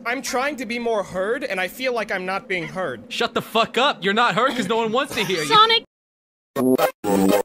I'm trying to be more heard, and I feel like I'm not being heard. Shut the fuck up. You're not heard because no one wants to hear you. Sonic!